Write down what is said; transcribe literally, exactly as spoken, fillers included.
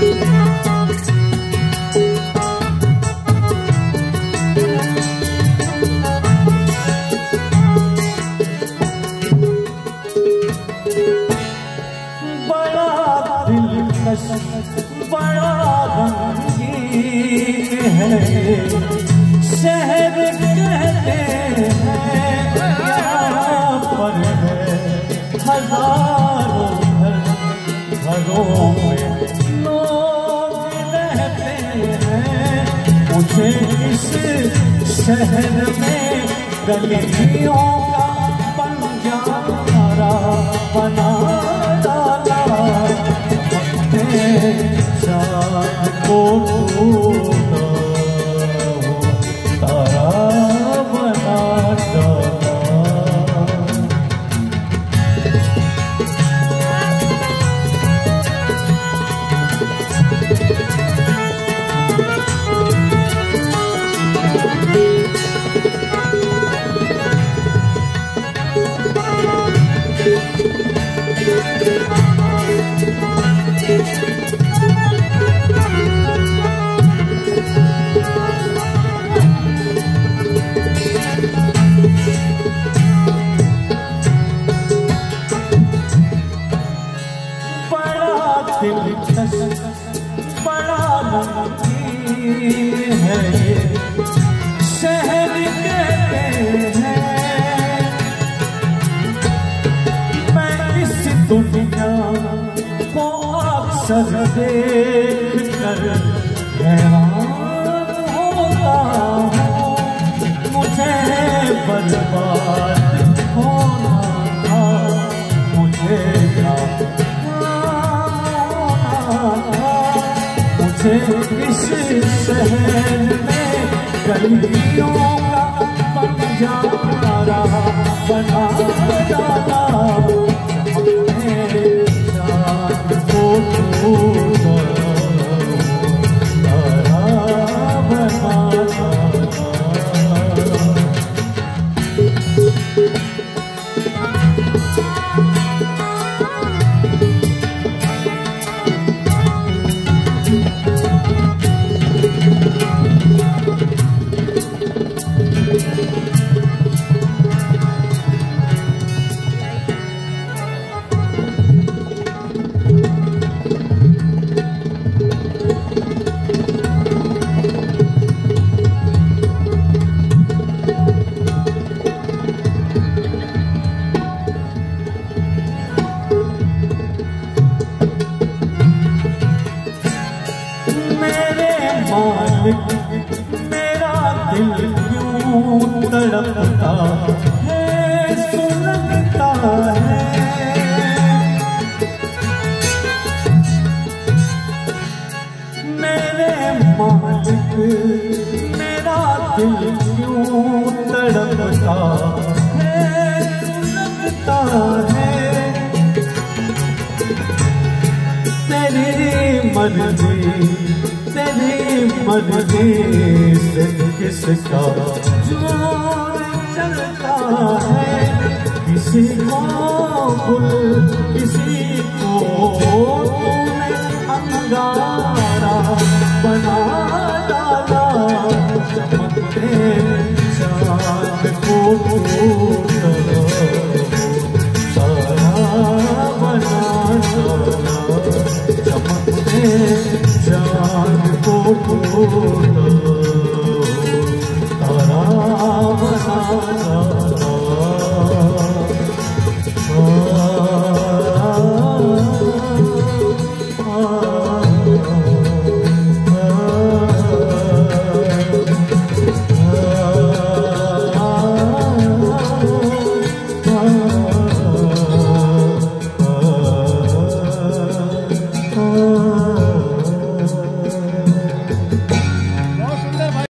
बड़ा रंगीन है शहर कहते हैं यहाँ पर है हजारों घर, घरों में लोग रहते हैं। मुझे इस शहर में गलियों का बंजारा बना डाला, चाँद को ढूंढा तारा बना डाला। दिलकश बड़ा रंगीन है ये शहर कहते हैं। मैं इस दुनिया को अक्सर देख कर हैरान होता हूँ। मुझे बर्बाद होना था, मुझे मुझे इस शहर में गलियों का बंजारा बना डाला। हमने चाँद को ढूंढा तारा बना डाला। मेरा दिल क्यों तड़पता है, सुलगता है। मेरे मालिक मेरा दिल क्यों तड़पता है, सुलगता है। तेरी मर्जी तेरी मर्जी से किसका जोर चलता है। किसी को गुल किसी को अंगारा बना डाला। चमकते चाँद को ढूंढा तारा बना डाला। चमकते चाँद को ढूंढा